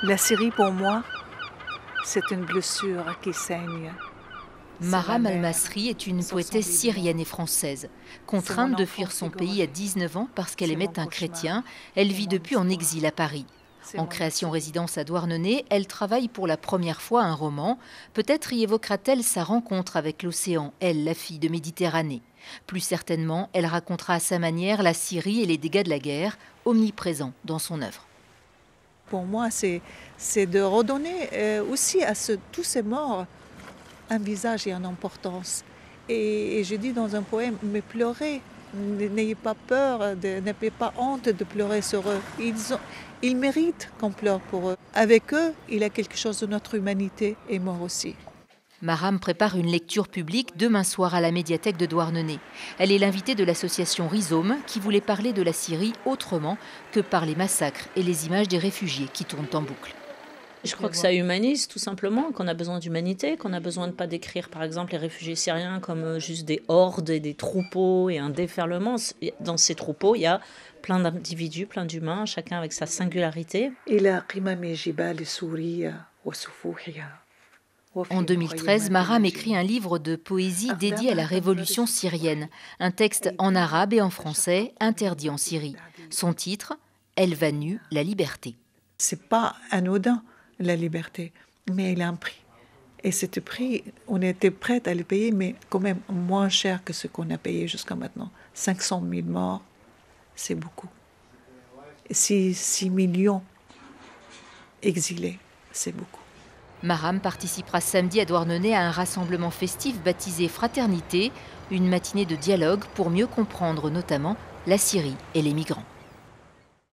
La Syrie, pour moi, c'est une blessure qui saigne. Maram Al-Masri est une poétesse syrienne et française. Contrainte de fuir son pays à 19 ans parce qu'elle aimait un chrétien, elle vit depuis en exil à Paris. En création-résidence à Douarnenez, elle travaille pour la première fois un roman. Peut-être y évoquera-t-elle sa rencontre avec l'océan, elle, la fille de Méditerranée. Plus certainement, elle racontera à sa manière la Syrie et les dégâts de la guerre, omniprésents dans son œuvre. Pour moi, c'est de redonner aussi à tous ces morts un visage et une importance. Et je dis dans un poème, mais pleurez, n'ayez pas peur, n'ayez pas honte de pleurer sur eux. Ils méritent qu'on pleure pour eux. Avec eux, il y a quelque chose de notre humanité et mort aussi. Maram prépare une lecture publique demain soir à la médiathèque de Douarnenez. Elle est l'invitée de l'association Rhizome qui voulait parler de la Syrie autrement que par les massacres et les images des réfugiés qui tournent en boucle. Je crois que ça humanise tout simplement, qu'on a besoin d'humanité, qu'on a besoin de ne pas décrire par exemple les réfugiés syriens comme juste des hordes et des troupeaux et un déferlement. Dans ces troupeaux, il y a plein d'individus, plein d'humains, chacun avec sa singularité. En 2013, Maram écrit un livre de poésie dédié à la révolution syrienne, un texte en arabe et en français, interdit en Syrie. Son titre, Elle va nue, la liberté. C'est pas anodin, la liberté, mais il a un prix. Et ce prix, on était prêt à le payer, mais quand même moins cher que ce qu'on a payé jusqu'à maintenant. 500 000 morts, c'est beaucoup. 6 millions exilés, c'est beaucoup. Maram participera samedi à Douarnenez à un rassemblement festif baptisé Fraternité, une matinée de dialogue pour mieux comprendre notamment la Syrie et les migrants.